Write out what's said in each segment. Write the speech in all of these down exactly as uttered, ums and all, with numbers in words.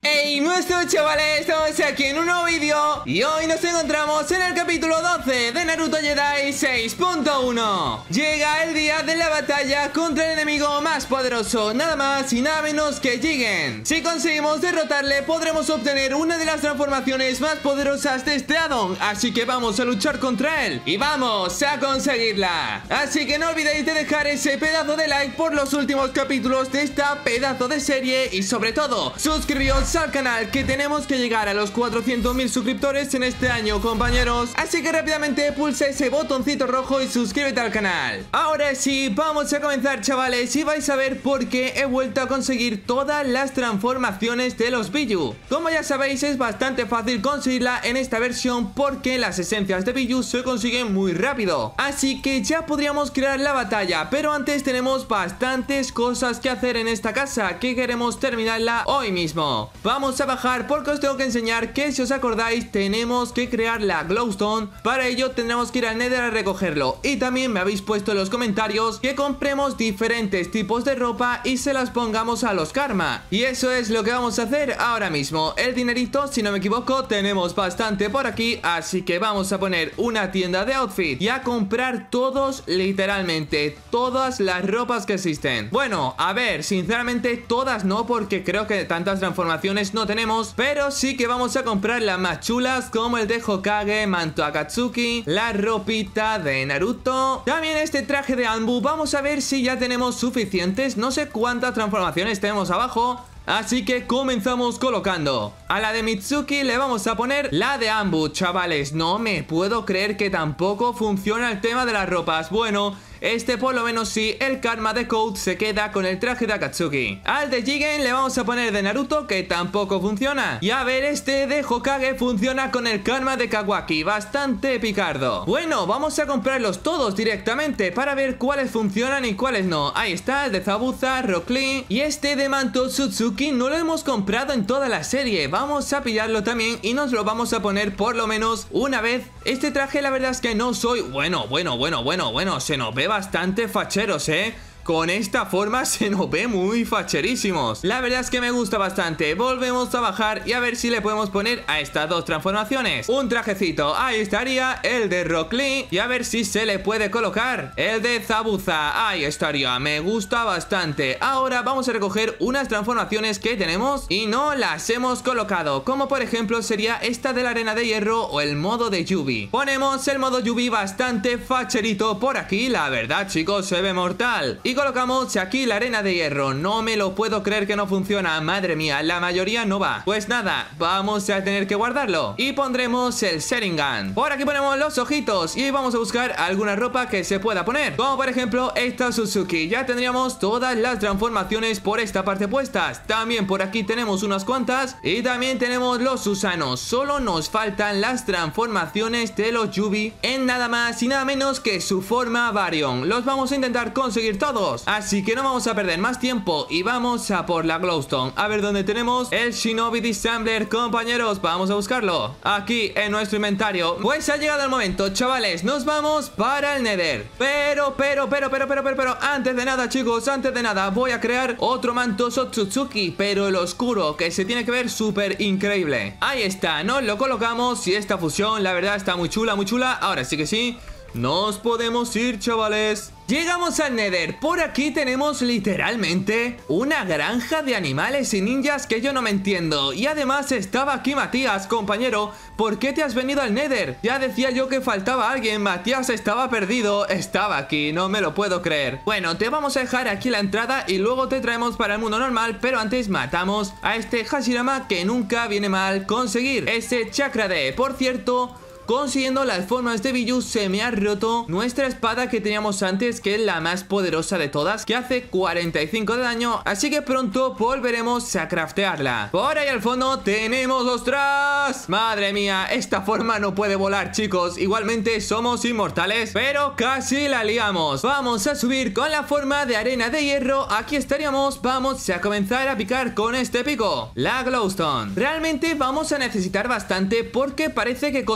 Hey, nuestros chavales, estamos aquí en un nuevo vídeo y hoy nos encontramos en el capítulo doce de Naruto Jedi seis punto uno. Llega el día de la batalla contra el enemigo más poderoso, nada más y nada menos que Jigen. Si conseguimos derrotarle, podremos obtener una de las transformaciones más poderosas de este addon, así que vamos a luchar contra él y vamos a conseguirla. Así que no olvidéis de dejar ese pedazo de like por los últimos capítulos de esta pedazo de serie y sobre todo, suscribíos al canal, que tenemos que llegar a los cuatrocientos mil suscriptores en este año, compañeros. Así que rápidamente pulsa ese botoncito rojo y suscríbete al canal. Ahora sí, vamos a comenzar, chavales, y vais a ver por qué he vuelto a conseguir todas las transformaciones de los Biju. Como ya sabéis, es bastante fácil conseguirla en esta versión porque las esencias de Biju se consiguen muy rápido. Así que ya podríamos crear la batalla, pero antes tenemos bastantes cosas que hacer en esta casa, que queremos terminarla hoy mismo. Vamos a bajar porque os tengo que enseñar que, si os acordáis, tenemos que crear la Glowstone. Para ello tendremos que ir al Nether a recogerlo. Y también me habéis puesto en los comentarios que compremos diferentes tipos de ropa y se las pongamos a los Karma. Y eso es lo que vamos a hacer ahora mismo. El dinerito, si no me equivoco, tenemos bastante por aquí, así que vamos a poner una tienda de outfit y a comprar todos, literalmente, todas las ropas que existen. Bueno, a ver, sinceramente todas no, porque creo que tantas transformaciones no tenemos, pero sí que vamos a comprar las más chulas, como el de Hokage, manto Akatsuki, la ropita de Naruto, también este traje de Anbu. Vamos a ver si ya tenemos suficientes, no sé cuántas transformaciones tenemos abajo. Así que comenzamos colocando. A la de Mitsuki le vamos a poner la de Anbu, chavales. No me puedo creer que tampoco funciona el tema de las ropas. Bueno, este por lo menos sí, el Karma de Code se queda con el traje de Akatsuki. Al de Jigen le vamos a poner de Naruto, que tampoco funciona. Y a ver, este de Hokage funciona con el Karma de Kawaki, bastante picardo. Bueno, vamos a comprarlos todos directamente para ver cuáles funcionan y cuáles no. Ahí está, el de Zabuza, Rock Lee. Y este de manto Tsutsuki no lo hemos comprado en toda la serie. Vamos a pillarlo también y nos lo vamos a poner por lo menos una vez. Este traje la verdad es que no soy... Bueno, bueno, bueno, bueno, bueno, se nos ve bastante facheros, ¿eh? Con esta forma se nos ve muy facherísimos. La verdad es que me gusta bastante. Volvemos a bajar y a ver si le podemos poner a estas dos transformaciones un trajecito. Ahí estaría el de Rock Lee. Y a ver si se le puede colocar el de Zabuza. Ahí estaría, me gusta bastante. Ahora vamos a recoger unas transformaciones que tenemos y no las hemos colocado, como por ejemplo sería esta de la arena de hierro o el modo de Yubi. Ponemos el modo Yubi bastante facherito por aquí. La verdad, chicos, se ve mortal. Y colocamos aquí la arena de hierro. No me lo puedo creer que no funciona. Madre mía, la mayoría no va. Pues nada, vamos a tener que guardarlo. Y pondremos el Sharingan. Por aquí ponemos los ojitos y vamos a buscar alguna ropa que se pueda poner, como por ejemplo esta Suzuki. Ya tendríamos todas las transformaciones por esta parte puestas. También por aquí tenemos unas cuantas. Y también tenemos los Susanos. Solo nos faltan las transformaciones de los Yubi en nada más y nada menos que su forma Baryon. Los vamos a intentar conseguir todos. Así que no vamos a perder más tiempo y vamos a por la Glowstone. A ver dónde tenemos el Shinobi Dissembler, compañeros. Vamos a buscarlo aquí en nuestro inventario. Pues ha llegado el momento, chavales. Nos vamos para el Nether. Pero, pero, pero, pero, pero, pero, pero antes de nada, chicos, antes de nada voy a crear otro manto Otsutsuki, pero el oscuro, que se tiene que ver súper increíble. Ahí está, nos lo colocamos y esta fusión, la verdad, está muy chula, muy chula. Ahora sí que sí, nos podemos ir, chavales. Llegamos al Nether. Por aquí tenemos literalmente una granja de animales y ninjas que yo no me entiendo. Y además estaba aquí Matías, compañero. ¿Por qué te has venido al Nether? Ya decía yo que faltaba alguien. Matías estaba perdido. Estaba aquí, no me lo puedo creer. Bueno, te vamos a dejar aquí la entrada y luego te traemos para el mundo normal. Pero antes matamos a este Hashirama, que nunca viene mal conseguir. Ese chakra de... Por cierto, consiguiendo las formas de Biju se me ha roto nuestra espada que teníamos antes, que es la más poderosa de todas, que hace cuarenta y cinco de daño, así que pronto volveremos a craftearla. Por ahí al fondo tenemos ¡ostras! Madre mía, esta forma no puede volar, chicos. Igualmente somos inmortales, pero casi la liamos. Vamos a subir con la forma de arena de hierro. Aquí estaríamos. Vamos a comenzar a picar con este pico, la Glowstone. Realmente vamos a necesitar bastante porque parece que conseguimos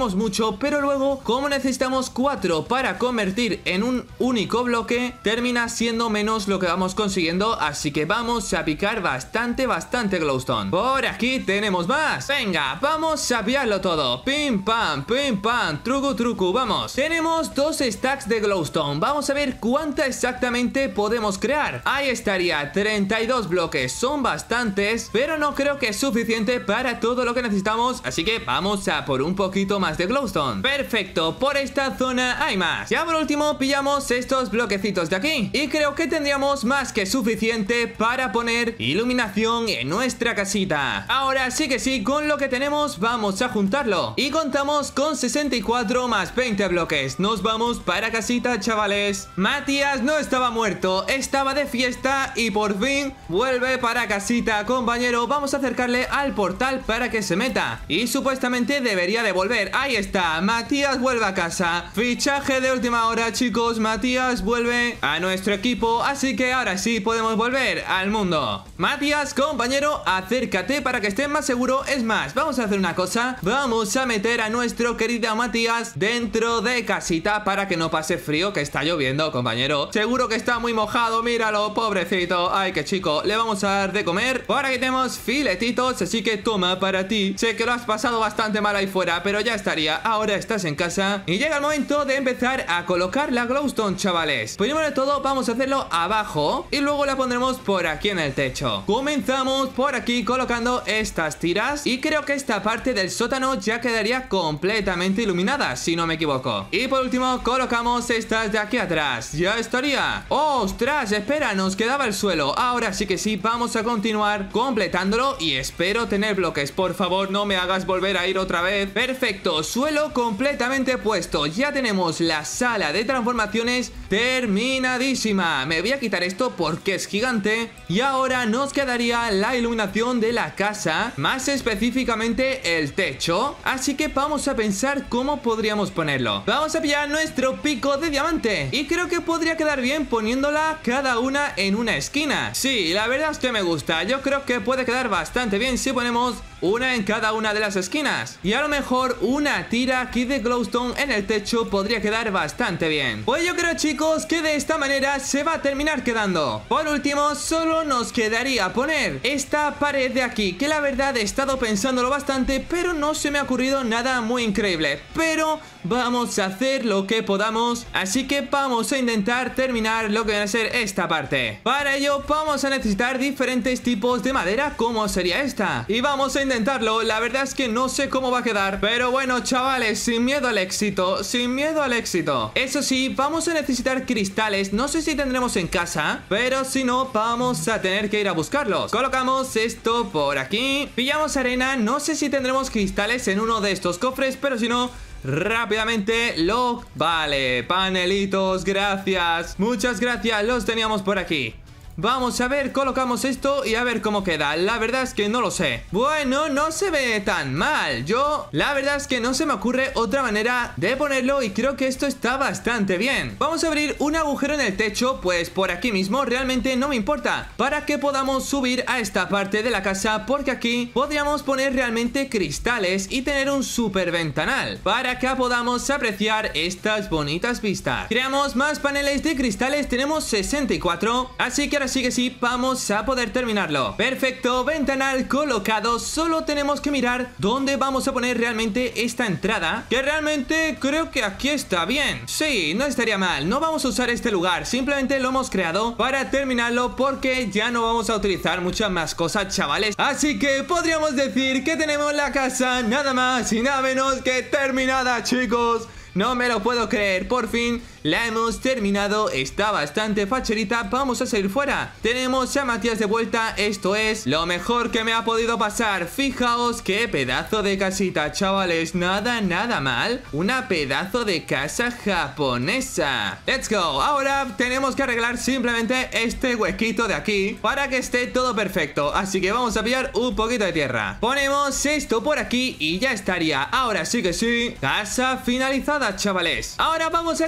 tenemos mucho, pero luego como necesitamos cuatro para convertir en un único bloque, termina siendo menos lo que vamos consiguiendo, así que vamos a picar bastante, bastante glowstone. Por aquí tenemos más. Venga, vamos a pillarlo todo. Pim pam, pim pam, truco truco, vamos. Tenemos dos stacks de glowstone. Vamos a ver cuánta exactamente podemos crear. Ahí estaría, treinta y dos bloques. Son bastantes, pero no creo que es suficiente para todo lo que necesitamos, así que vamos a por un poquito más de glowstone. Perfecto, por esta zona hay más. Ya por último pillamos estos bloquecitos de aquí y creo que tendríamos más que suficiente para poner iluminación en nuestra casita. Ahora sí que sí, con lo que tenemos vamos a juntarlo y contamos con sesenta y cuatro más veinte bloques. Nos vamos para casita, chavales. Matías no estaba muerto, estaba de fiesta y por fin vuelve para casita, compañero. Vamos a acercarle al portal para que se meta y supuestamente debería de volver. Ahí está, Matías vuelve a casa. Fichaje de última hora, chicos. Matías vuelve a nuestro equipo, así que ahora sí podemos volver al mundo. Matías, compañero, acércate para que estés más seguro. Es más, vamos a hacer una cosa. Vamos a meter a nuestro querido Matías dentro de casita para que no pase frío, que está lloviendo, compañero. Seguro que está muy mojado, míralo, pobrecito. Ay, qué chico. Le vamos a dar de comer. Por aquí tenemos filetitos, así que toma para ti. Sé que lo has pasado bastante mal ahí fuera, pero ya estaría. Ahora estás en casa y llega el momento de empezar a colocar la glowstone, chavales. Primero de todo vamos a hacerlo abajo y luego la pondremos por aquí en el techo. Comenzamos por aquí colocando estas tiras y creo que esta parte del sótano ya quedaría completamente iluminada, si no me equivoco. Y por último colocamos estas de aquí atrás. Ya estaría. ¡Oh, ostras! Espera, nos quedaba el suelo. Ahora sí que sí, vamos a continuar completándolo y espero tener bloques. Por favor, no me hagas volver a ir otra vez. Perfecto, suelo completamente puesto. Ya tenemos la sala de transformaciones terminadísima. Me voy a quitar esto porque es gigante. Y ahora nos quedaría la iluminación de la casa, más específicamente el techo. Así que vamos a pensar cómo podríamos ponerlo. Vamos a pillar nuestro pico de diamante y creo que podría quedar bien poniéndola cada una en una esquina. Sí, la verdad es que me gusta. Yo creo que puede quedar bastante bien si ponemos una en cada una de las esquinas. Y a lo mejor una tira aquí de glowstone en el techo podría quedar bastante bien. Pues yo creo, chicos, que de esta manera se va a terminar quedando. Por último, solo nos quedaría poner esta pared de aquí, que la verdad he estado pensándolo bastante, pero no se me ha ocurrido nada muy increíble. Pero vamos a hacer lo que podamos, así que vamos a intentar terminar lo que viene a ser esta parte. Para ello vamos a necesitar diferentes tipos de madera, como sería esta, y vamos a intentarlo. La verdad es que no sé cómo va a quedar, pero bueno, chavales, sin miedo al éxito, sin miedo al éxito. Eso sí, vamos a necesitar cristales. No sé si tendremos en casa, pero si no, vamos a tener que ir a buscarlos. Colocamos esto por aquí, pillamos arena. No sé si tendremos cristales en uno de estos cofres, pero si no, rápidamente lo... Vale, panelitos, gracias. Muchas gracias, los teníamos por aquí. Vamos a ver, colocamos esto y a ver cómo queda. La verdad es que no lo sé. Bueno, no se ve tan mal. Yo, la verdad es que no se me ocurre otra manera de ponerlo y creo que esto está bastante bien. Vamos a abrir un agujero en el techo, pues por aquí mismo, realmente no me importa, para que podamos subir a esta parte de la casa, porque aquí podríamos poner realmente cristales y tener un super ventanal para que podamos apreciar estas bonitas vistas. Creamos más paneles de cristales, tenemos sesenta y cuatro, así que ahora sí que sí, vamos a poder terminarlo. Perfecto, ventanal colocado. Solo tenemos que mirar dónde vamos a poner realmente esta entrada, que realmente creo que aquí está bien. Sí, no estaría mal. No vamos a usar este lugar, simplemente lo hemos creado para terminarlo, porque ya no vamos a utilizar muchas más cosas, chavales. Así que podríamos decir que tenemos la casa nada más y nada menos que terminada, chicos. No me lo puedo creer, por fin la hemos terminado. Está bastante facherita, vamos a salir fuera. Tenemos a Matías de vuelta, esto es lo mejor que me ha podido pasar. Fijaos qué pedazo de casita, chavales, nada, nada mal. Una pedazo de casa japonesa. Let's go, ahora tenemos que arreglar simplemente este huequito de aquí para que esté todo perfecto. Así que vamos a pillar un poquito de tierra. Ponemos esto por aquí y ya estaría. Ahora sí que sí, casa finalizada, chavales. Ahora vamos a crearnos de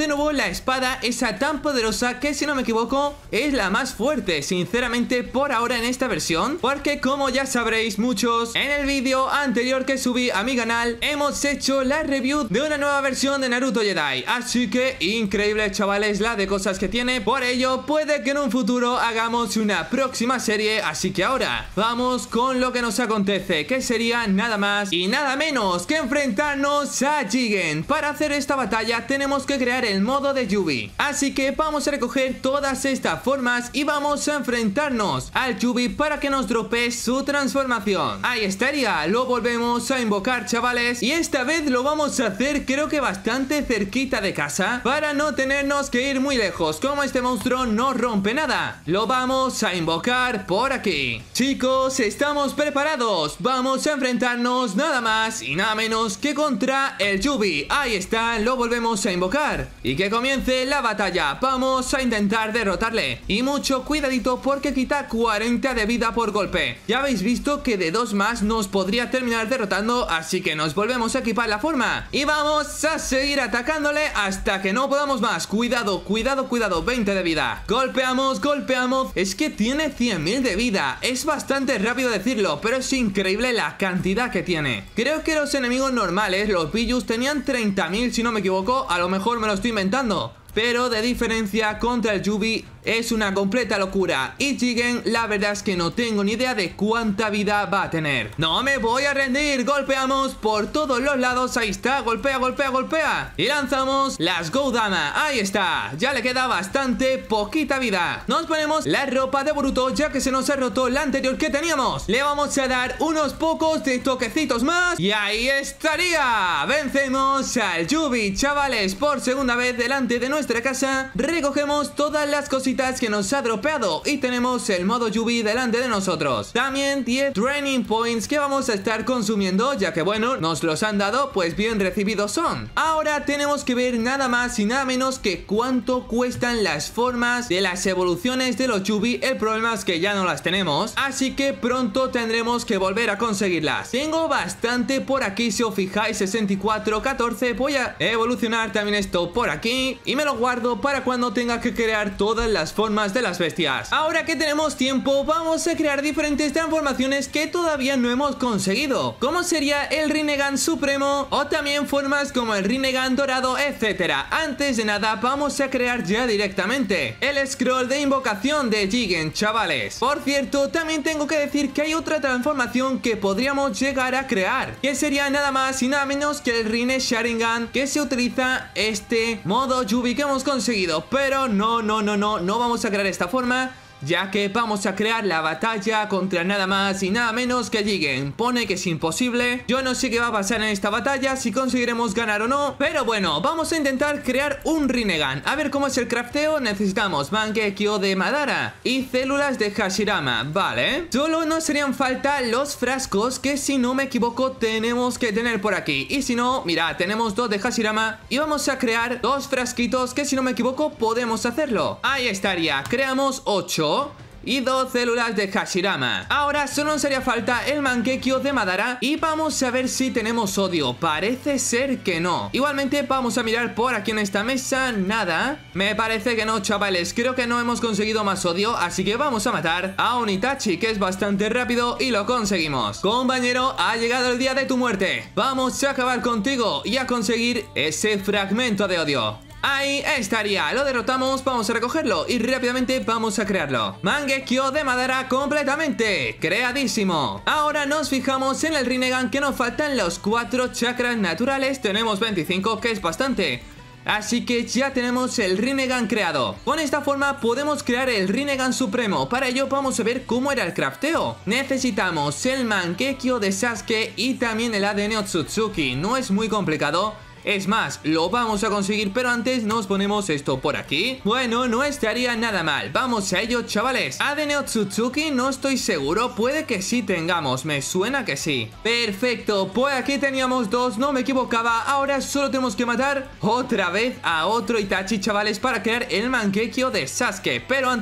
de nuevo la espada esa tan poderosa que, si no me equivoco, es la más fuerte, sinceramente, por ahora en esta versión, porque como ya sabréis muchos, en el vídeo anterior que subí a mi canal hemos hecho la review de una nueva versión de Naruto Jedi, así que increíble, chavales, la de cosas que tiene. Por ello puede que en un futuro hagamos una próxima serie, así que ahora vamos con lo que nos acontece, que sería nada más y nada menos que enfrentarnos a Jigen. Para hacer esta batalla tenemos que crear el modo de Yubi, así que vamos a recoger todas estas formas y vamos a enfrentarnos al Yubi para que nos dropee su transformación. Ahí estaría, lo volvemos a invocar, chavales, y esta vez lo vamos a hacer creo que bastante cerquita de casa para no tenernos que ir muy lejos. Como este monstruo no rompe nada, lo vamos a invocar por aquí. Chicos, estamos preparados, vamos a enfrentarnos nada más y nada menos que contra el Yubi. Ahí está, lo volvemos a invocar y que comience la batalla. Vamos a intentar derrotarle y mucho cuidadito porque quita cuarenta de vida por golpe. Ya habéis visto que de dos más nos podría terminar derrotando, así que nos volvemos a equipar la forma y vamos a seguir atacándole hasta que no podamos más. Cuidado, cuidado, cuidado, veinte de vida. Golpeamos, golpeamos. Es que tiene cien mil de vida. Es bastante rápido decirlo, pero es increíble la cantidad que tiene. Creo que los enemigos normales, los Billus, tenían treinta mil si no me equivoco. A lo mejor me lo estoy inventando, pero de diferencia contra el Yubi es una completa locura. Y Jigen, la verdad es que no tengo ni idea de cuánta vida va a tener. No me voy a rendir. Golpeamos por todos los lados. Ahí está, golpea, golpea, golpea. Y lanzamos las Goudama. Ahí está, ya le queda bastante poquita vida. Nos ponemos la ropa de Boruto, ya que se nos ha roto la anterior que teníamos. Le vamos a dar unos pocos de toquecitos más y ahí estaría. Vencemos al Yubi, chavales, por segunda vez delante de nuestra casa. Recogemos todas las cositas que nos ha dropeado y tenemos el modo Yubi delante de nosotros. También diez Training Points que vamos a estar consumiendo, ya que bueno, nos los han dado, pues bien recibidos son. Ahora tenemos que ver nada más y nada menos que cuánto cuestan las formas de las evoluciones de los Yubi. El problema es que ya no las tenemos, así que pronto tendremos que volver a conseguirlas. Tengo bastante por aquí, si os fijáis, sesenta y cuatro, catorce. Voy a evolucionar también esto por aquí y me lo guardo para cuando tenga que crear todas las formas de las bestias. Ahora que tenemos tiempo, vamos a crear diferentes transformaciones que todavía no hemos conseguido, como sería el Rinnegan Supremo o también formas como el Rinnegan Dorado, etcétera. Antes de nada vamos a crear ya directamente el scroll de invocación de Jigen, chavales. Por cierto, también tengo que decir que hay otra transformación que podríamos llegar a crear, que sería nada más y nada menos que el Rinne Sharingan, que se utiliza este modo Yubi que hemos conseguido. Pero no, no, no, no, no vamos a crear esta forma, ya que vamos a crear la batalla contra nada más y nada menos que Jigen. Pone que es imposible. Yo no sé qué va a pasar en esta batalla, si conseguiremos ganar o no, pero bueno, vamos a intentar crear un Rinnegan. A ver cómo es el crafteo. Necesitamos Mangekyo de Madara y células de Hashirama, vale. Solo nos harían falta los frascos, que si no me equivoco tenemos que tener por aquí. Y si no, mira, tenemos dos de Hashirama y vamos a crear dos frasquitos que si no me equivoco podemos hacerlo. Ahí estaría, creamos ocho y dos células de Hashirama. Ahora solo nos haría falta el Mangekyo de Madara y vamos a ver si tenemos odio. Parece ser que no. Igualmente vamos a mirar por aquí en esta mesa. Nada, me parece que no, chavales. Creo que no hemos conseguido más odio, así que vamos a matar a un Itachi, que es bastante rápido, y lo conseguimos. Compañero, ha llegado el día de tu muerte. Vamos a acabar contigo y a conseguir ese fragmento de odio. Ahí estaría, lo derrotamos, vamos a recogerlo y rápidamente vamos a crearlo. Mangekyo de Madara completamente creadísimo. Ahora nos fijamos en el Rinnegan, que nos faltan los cuatro chakras naturales. Tenemos veinticinco, que es bastante. Así que ya tenemos el Rinnegan creado. Con esta forma podemos crear el Rinnegan Supremo. Para ello vamos a ver cómo era el crafteo. Necesitamos el Mangekyo de Sasuke y también el A D N Otsutsuki. No es muy complicado. Es más, lo vamos a conseguir, pero antes nos ponemos esto por aquí. Bueno, no estaría nada mal. Vamos a ello, chavales. A D N Otsutsuki no estoy seguro. Puede que sí tengamos, me suena que sí. Perfecto, pues aquí teníamos dos, no me equivocaba. Ahora solo tenemos que matar otra vez a otro Itachi, chavales, para crear el Mangekyo de Sasuke. Pero antes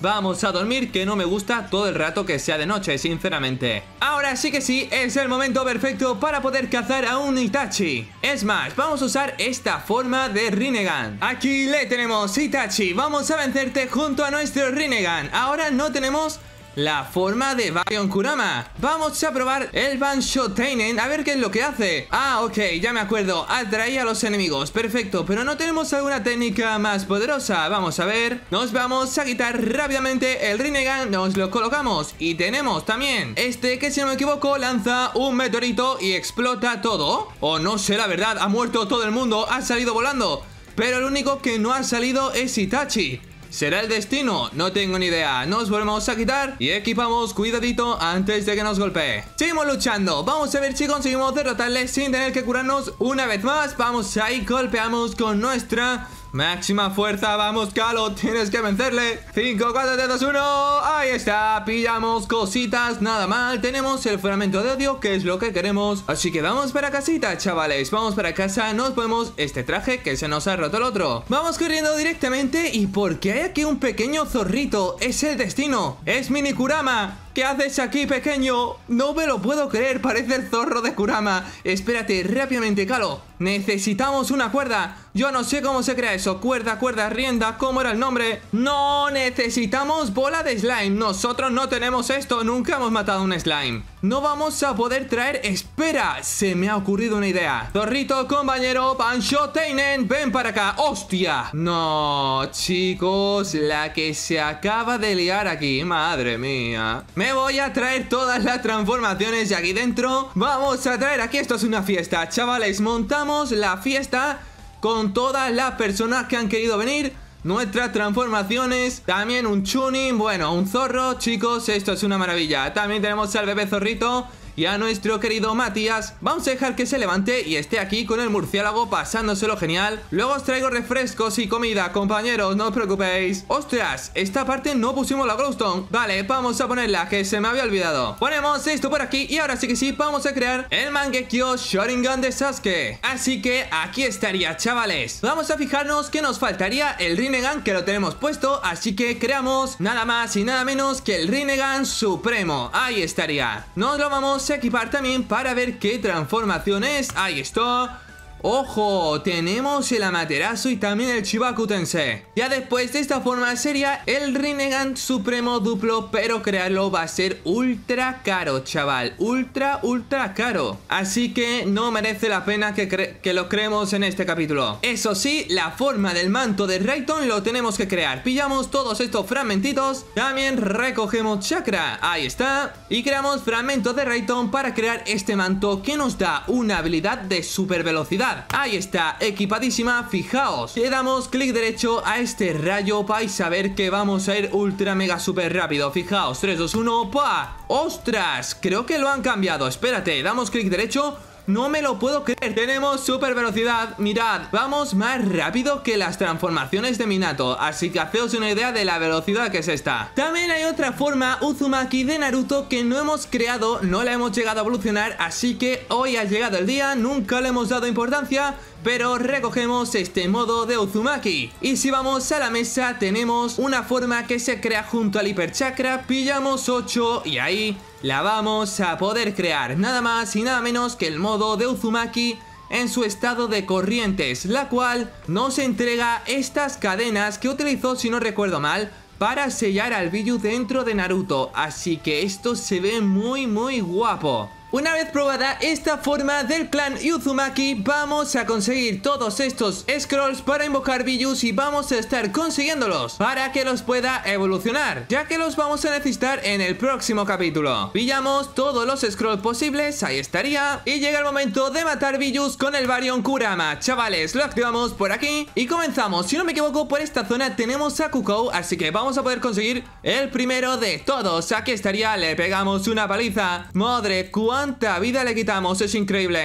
Vamos a dormir, que no me gusta todo el rato que sea de noche, sinceramente. Ahora sí que sí, es el momento perfecto para poder cazar a un Itachi. Es más, vamos a usar esta forma de Rinnegan. Aquí le tenemos, Itachi. Vamos a vencerte junto a nuestro Rinnegan. Ahora no tenemos la forma de Baryon Kurama. Vamos a probar el Banshoteinen, a ver qué es lo que hace. Ah, ok, ya me acuerdo. Atrae a los enemigos, perfecto. Pero no tenemos alguna técnica más poderosa. Vamos a ver. Nos vamos a quitar rápidamente el Rinnegan. Nos lo colocamos. Y tenemos también este que, si no me equivoco, lanza un meteorito y explota todo. O no sé, la verdad, ha muerto todo el mundo, ha salido volando. Pero el único que no ha salido es Itachi. ¿Será el destino? No tengo ni idea. Nos volvemos a quitar y equipamos cuidadito antes de que nos golpee. Seguimos luchando. Vamos a ver si conseguimos derrotarle sin tener que curarnos una vez más. Vamos ahí, golpeamos con nuestra máxima fuerza. Vamos, Calo, tienes que vencerle. Cinco, cuatro, tres, dos, uno. Ahí está, pillamos cositas, nada mal. Tenemos el fragmento de odio, que es lo que queremos. Así que vamos para casita, chavales. Vamos para casa, nos ponemos este traje que se nos ha roto el otro. Vamos corriendo directamente. ¿Y por qué hay aquí un pequeño zorrito? Es el destino, es Mini Kurama. ¿Qué haces aquí, pequeño? No me lo puedo creer, parece el zorro de Kurama. Espérate, rápidamente, Calo. Necesitamos una cuerda. Yo no sé cómo se crea eso. Cuerda, cuerda, rienda, ¿cómo era el nombre? No, necesitamos bola de slime. Nosotros no tenemos esto, nunca hemos matado un slime. No vamos a poder traer... Espera, se me ha ocurrido una idea. Zorrito, compañero, Banshoteinen, ven para acá. ¡Hostia! No, chicos, la que se acaba de liar aquí. Madre mía. Me voy a traer todas las transformaciones de aquí dentro. Vamos a traer aquí, esto es una fiesta, chavales. Montamos la fiesta con todas las personas que han querido venir. Nuestras transformaciones, también un Chunin, bueno, un zorro, chicos, esto es una maravilla. También tenemos al bebé zorrito y a nuestro querido Matías. Vamos a dejar que se levante y esté aquí con el murciélago pasándoselo genial. Luego os traigo refrescos y comida, compañeros, no os preocupéis. ¡Ostras! Esta parte no pusimos la glowstone. Vale, vamos a ponerla, que se me había olvidado. Ponemos esto por aquí y ahora sí que sí, vamos a crear el Mangekyo Sharingan de Sasuke. Así que aquí estaría, chavales. Vamos a fijarnos que nos faltaría el Rinnegan, que lo tenemos puesto. Así que creamos nada más y nada menos que el Rinnegan Supremo. Ahí estaría. Nos lo vamos a equipar también para ver qué transformación es. Ahí está. ¡Ojo! Tenemos el Amaterasu y también el Chibaku Tensei. Ya después de esta forma sería el Rinnegan Supremo duplo, pero crearlo va a ser ultra caro, chaval. Ultra, ultra caro. Así que no merece la pena que, que lo creemos en este capítulo. Eso sí, la forma del manto de Rayton lo tenemos que crear. Pillamos todos estos fragmentitos. También recogemos chakra. Ahí está. Y creamos fragmentos de Rayton para crear este manto que nos da una habilidad de super velocidad. Ahí está, equipadísima, fijaos. Le damos clic derecho a este rayo. Vais a ver que vamos a ir ultra mega super rápido. Fijaos, tres, dos, uno, ¡pa! ¡Ostras! Creo que lo han cambiado. Espérate, damos clic derecho. No me lo puedo creer. Tenemos super velocidad. Mirad, vamos más rápido que las transformaciones de Minato. Así que haceos una idea de la velocidad que es esta. También hay otra forma Uzumaki de Naruto que no hemos creado, no la hemos llegado a evolucionar. Así que hoy ha llegado el día. Nunca le hemos dado importancia, pero recogemos este modo de Uzumaki. Y si vamos a la mesa, tenemos una forma que se crea junto al hiperchakra. Pillamos ocho y ahí la vamos a poder crear. Nada más y nada menos que el modo de Uzumaki en su estado de corrientes, la cual nos entrega estas cadenas que utilizó, si no recuerdo mal, para sellar al Biju dentro de Naruto. Así que esto se ve muy muy guapo. Una vez probada esta forma del clan Uzumaki, vamos a conseguir todos estos scrolls para invocar Bijus y vamos a estar consiguiéndolos para que los pueda evolucionar, ya que los vamos a necesitar en el próximo capítulo. Pillamos todos los scrolls posibles, ahí estaría, y llega el momento de matar Bijus con el Baryon Kurama. Chavales, lo activamos por aquí y comenzamos. Si no me equivoco, por esta zona tenemos a Kukou, así que vamos a poder conseguir el primero de todos. Aquí estaría, le pegamos una paliza. Madre, cuánto ¿cuánta vida le quitamos? Es increíble.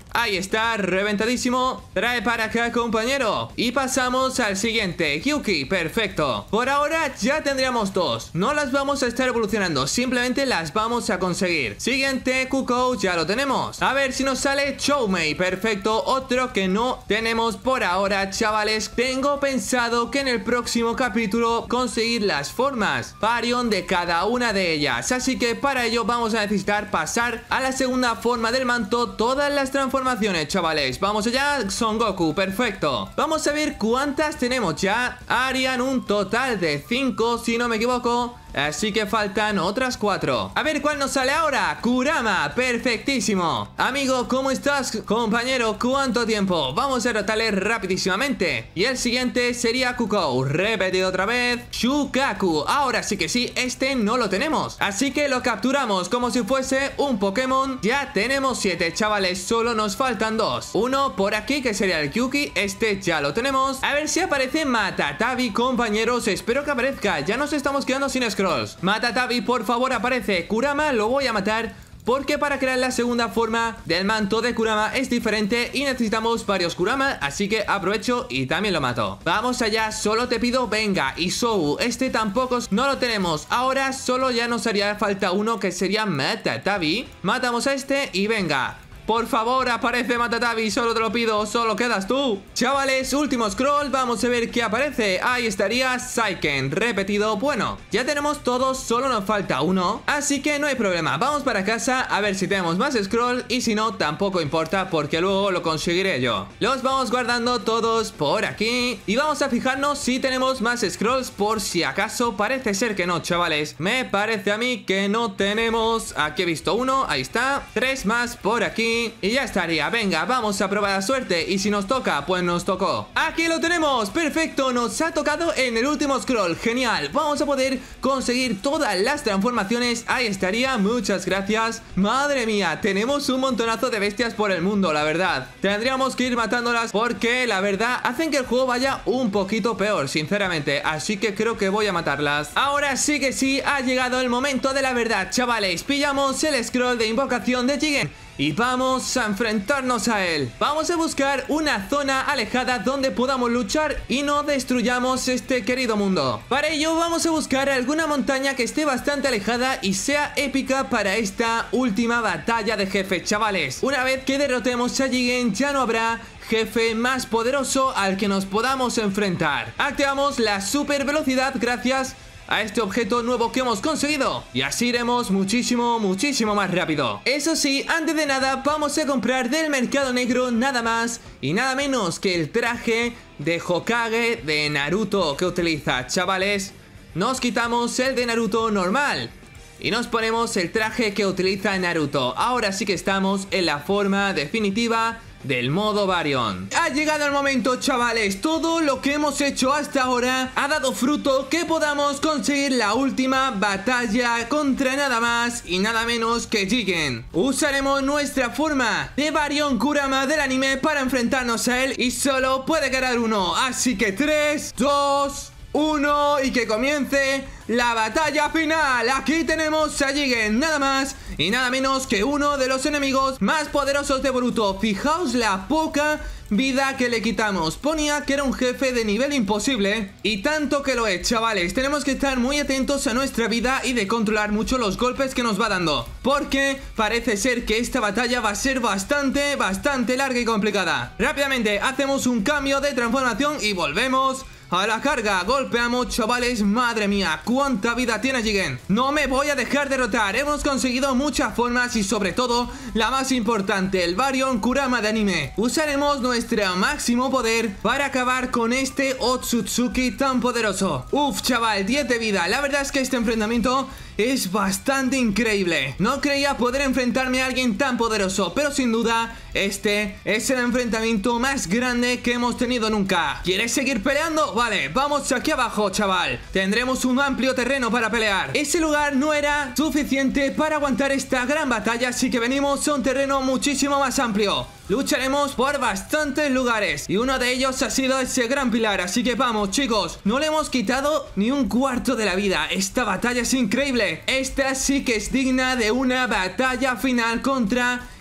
Ahí está, reventadísimo. Trae para acá, compañero. Y pasamos al siguiente, Gyuki, perfecto. Por ahora ya tendríamos dos. No las vamos a estar evolucionando, simplemente las vamos a conseguir. Siguiente, Kukou, ya lo tenemos. A ver si nos sale Choumei, perfecto. Otro que no tenemos por ahora, chavales. Tengo pensado que en el próximo capítulo conseguir las formas Varion de cada una de ellas. Así que para ello vamos a necesitar pasar a la segunda forma del manto todas las transformaciones, chavales. Vamos allá, Son Goku, perfecto. Vamos a ver cuántas tenemos ya. Harían un total de cinco, si no me equivoco. Así que faltan otras cuatro. A ver cuál nos sale ahora. Kurama, perfectísimo. Amigo, ¿cómo estás? Compañero, ¿cuánto tiempo? Vamos a derrotarle rapidísimamente. Y el siguiente sería Kukou. Repetido otra vez. Shukaku. Ahora sí que sí, este no lo tenemos. Así que lo capturamos como si fuese un Pokémon. Ya tenemos siete, chavales. Solo nos faltan dos. Uno por aquí, que sería el Gyuki. Este ya lo tenemos. A ver si aparece Matatabi, compañeros. Espero que aparezca. Ya nos estamos quedando sin Scrolls. Matatabi, por favor, aparece. Kurama lo voy a matar, porque para crear la segunda forma del manto de Kurama es diferente y necesitamos varios Kurama, así que aprovecho y también lo mato. Vamos allá, solo te pido, venga. Isou, este tampoco no lo tenemos. Ahora solo ya nos haría falta uno, que sería Matatabi. Matamos a este y venga. Por favor, aparece Matatabi, solo te lo pido, solo quedas tú. Chavales, último scroll, vamos a ver qué aparece. Ahí estaría Saiken, repetido. Bueno, ya tenemos todos, solo nos falta uno, así que no hay problema. Vamos para casa a ver si tenemos más scroll, y si no, tampoco importa, porque luego lo conseguiré yo. Los vamos guardando todos por aquí y vamos a fijarnos si tenemos más scrolls, por si acaso. Parece ser que no, chavales. Me parece a mí que no tenemos. Aquí he visto uno, ahí está. Tres más por aquí y ya estaría. Venga, vamos a probar la suerte, y si nos toca, pues nos tocó. Aquí lo tenemos, perfecto, nos ha tocado en el último scroll. Genial, vamos a poder conseguir todas las transformaciones. Ahí estaría, muchas gracias. Madre mía, tenemos un montonazo de bestias por el mundo, la verdad. Tendríamos que ir matándolas, porque la verdad hacen que el juego vaya un poquito peor, sinceramente. Así que creo que voy a matarlas. Ahora sí que sí, ha llegado el momento de la verdad, chavales. Pillamos el scroll de invocación de Jigen y vamos a enfrentarnos a él. Vamos a buscar una zona alejada donde podamos luchar y no destruyamos este querido mundo. Para ello vamos a buscar alguna montaña que esté bastante alejada y sea épica para esta última batalla de jefe, chavales. Una vez que derrotemos a Jigen, ya no habrá jefe más poderoso al que nos podamos enfrentar. Activamos la super velocidad gracias a este objeto nuevo que hemos conseguido, y así iremos muchísimo, muchísimo más rápido. Eso sí, antes de nada vamos a comprar del mercado negro nada más y nada menos que el traje de Hokage de Naruto que utiliza, chavales. Nos quitamos el de Naruto normal y nos ponemos el traje que utiliza Naruto. Ahora sí que estamos en la forma definitiva del modo Varion. Ha llegado el momento, chavales. Todo lo que hemos hecho hasta ahora ha dado fruto, que podamos conseguir la última batalla contra nada más y nada menos que Jigen. Usaremos nuestra forma de Varion Kurama del anime para enfrentarnos a él, y solo puede ganar uno. Así que tres, dos, uno y que comience la batalla final. Aquí tenemos a Jigen, nada más y nada menos que uno de los enemigos más poderosos de Boruto. Fijaos la poca vida que le quitamos. Ponía que era un jefe de nivel imposible, y tanto que lo es, chavales. Tenemos que estar muy atentos a nuestra vida y de controlar mucho los golpes que nos va dando, porque parece ser que esta batalla va a ser bastante, bastante larga y complicada. Rápidamente hacemos un cambio de transformación y volvemos a la carga. Golpeamos, chavales. Madre mía, cuánta vida tiene Jigen. No me voy a dejar derrotar. Hemos conseguido muchas formas y sobre todo la más importante, el Varion Kurama de anime. Usaremos nuestro máximo poder para acabar con este Otsutsuki tan poderoso. Uf, chaval, diez de vida. La verdad es que este enfrentamiento es bastante increíble. No creía poder enfrentarme a alguien tan poderoso, pero sin duda este es el enfrentamiento más grande que hemos tenido nunca. ¿Quieres seguir peleando? Vale, vamos aquí abajo, chaval. Tendremos un amplio terreno para pelear. Ese lugar no era suficiente para aguantar esta gran batalla, así que venimos a un terreno muchísimo más amplio. Lucharemos por bastantes lugares y uno de ellos ha sido ese gran pilar. Así que vamos, chicos, no le hemos quitado ni un cuarto de la vida. Esta batalla es increíble. Esta sí que es digna de una batalla final contra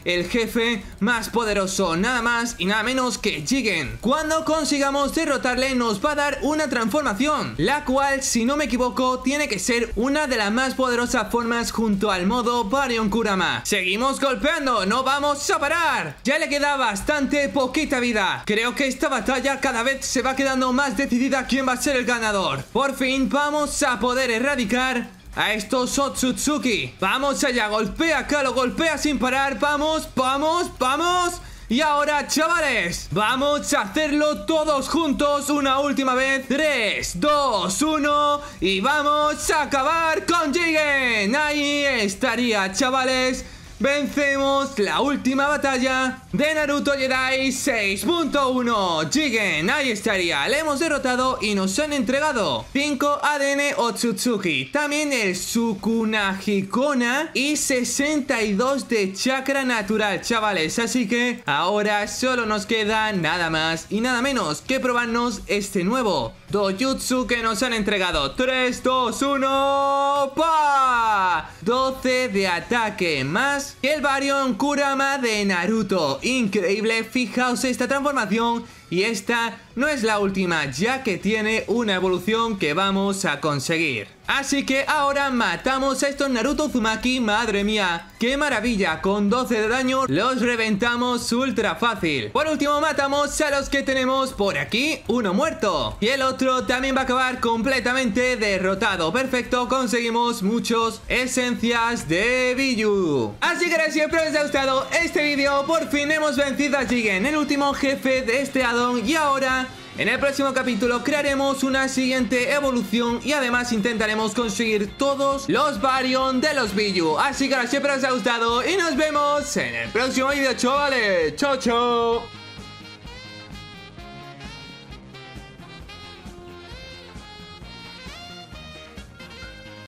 el jefe más poderoso, nada más y nada menos que Jigen. Cuando consigamos derrotarle nos va a dar una transformación, la cual, si no me equivoco, tiene que ser una de las más poderosas formas junto al modo Baryon Kurama. Seguimos golpeando, no vamos a parar. Ya le queda bastante poquita vida. Creo que esta batalla cada vez se va quedando más decidida quién va a ser el ganador. Por fin vamos a poder erradicar a estos Otsutsuki. Vamos allá, golpea acá, lo golpea sin parar. Vamos, vamos, vamos. Y ahora, chavales, vamos a hacerlo todos juntos una última vez. Tres, dos, uno. Y vamos a acabar con Jigen. Ahí estaría, chavales. Vencemos la última batalla de Naruto Jedi seis punto uno. Jigen, ahí estaría. Le hemos derrotado y nos han entregado cinco A D N Otsutsuki, también el Sukunahikona y sesenta y dos de chakra natural, chavales. Así que ahora solo nos queda nada más y nada menos que probarnos este nuevo Dojutsu que nos han entregado. Tres, dos, uno. ¡Pah! doce de ataque más que el Baryon Kurama de Naruto. Increíble, fijaos esta transformación. Y esta no es la última, ya que tiene una evolución que vamos a conseguir. Así que ahora matamos a estos Naruto Uzumaki. Madre mía, qué maravilla, con doce de daño los reventamos ultra fácil. Por último matamos a los que tenemos por aquí, uno muerto. Y el otro también va a acabar completamente derrotado. Perfecto, conseguimos muchos esencias de Biju. Así que ahora, si espero que os haya gustado este vídeo, por fin hemos vencido a Jigen, el último jefe de este addon. Y ahora, en el próximo capítulo crearemos una siguiente evolución y además intentaremos conseguir todos los Baryon de los Biju. Así que ahora, si espero que os haya gustado y nos vemos en el próximo vídeo, chavales. Chao, chao.